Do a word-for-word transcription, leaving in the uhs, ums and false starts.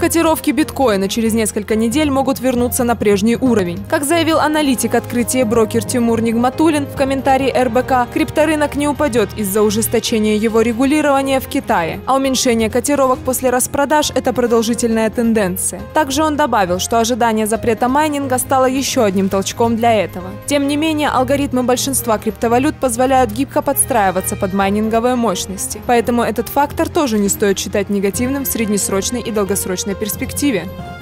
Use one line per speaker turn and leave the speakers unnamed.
Котировки биткоина через несколько недель могут вернуться на прежний уровень. Как заявил аналитик открытия брокер Тимур Нигматуллин в комментарии эр бэ ка, крипторынок не упадет из-за ужесточения его регулирования в Китае, а уменьшение котировок после распродаж – это продолжительная тенденция. Также он добавил, что ожидание запрета майнинга стало еще одним толчком для этого. Тем не менее, алгоритмы большинства криптовалют позволяют гибко подстраиваться под майнинговые мощности, поэтому этот фактор тоже не стоит считать негативным в среднесрочной и долгосрочной перспективе.